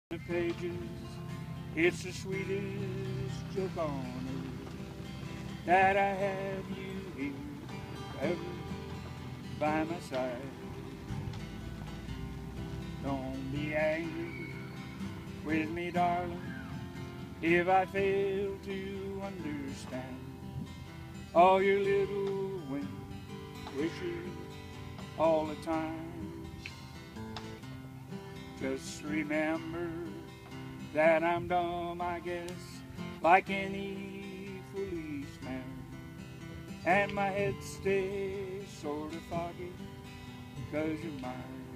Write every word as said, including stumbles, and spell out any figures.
The pages, it's the sweetest joke on earth that I have you here ever by my side. Don't be angry with me, darling, if I fail to understand all your little wind wishes all the time. Just remember that I'm dumb, I guess, like any foolish man, and my head stays sort of foggy because you're mine.